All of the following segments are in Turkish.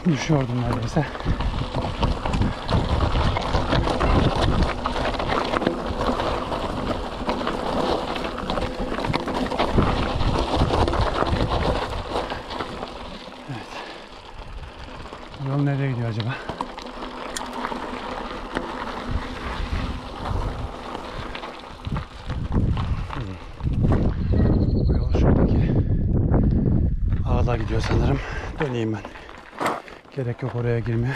Düşüyordum neredeyse. Evet. Yol nereye gidiyor acaba? Bu yol şuradaki ağla gidiyor sanırım. Döneyim ben. Gerek yok oraya girmeye.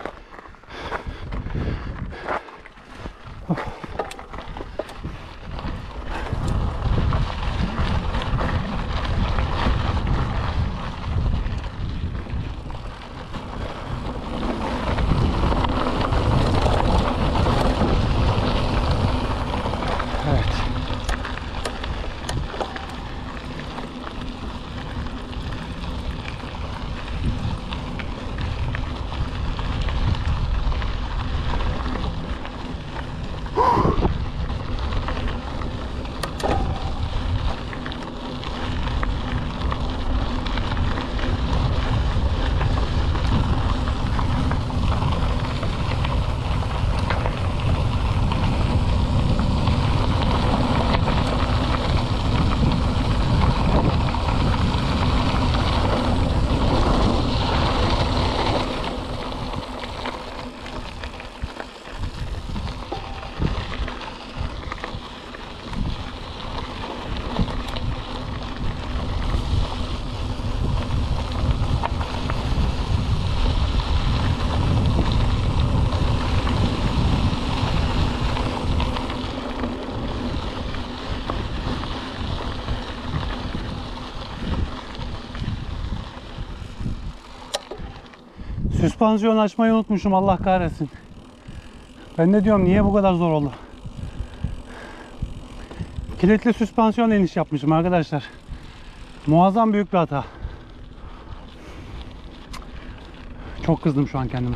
Evet. Süspansiyon açmayı unutmuşum, Allah kahretsin. Ben de diyorum niye bu kadar zor oldu. Kilitli süspansiyon iniş yapmışım arkadaşlar. Muazzam büyük bir hata. Çok kızdım şu an kendime.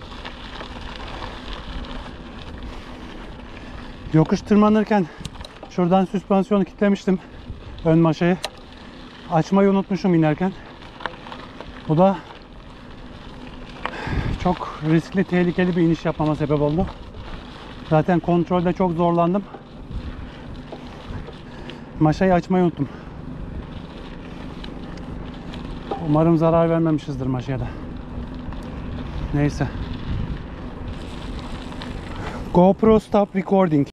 Yokuş tırmanırken şuradan süspansiyonu kilitlemiştim. Ön maşayı. Açmayı unutmuşum inerken. Bu da çok riskli, tehlikeli bir iniş yapmama sebep oldu. Zaten kontrolde çok zorlandım. Maşayı açmayı unuttum. Umarım zarar vermemişizdir maşaya da. Neyse. GoPro stop recording.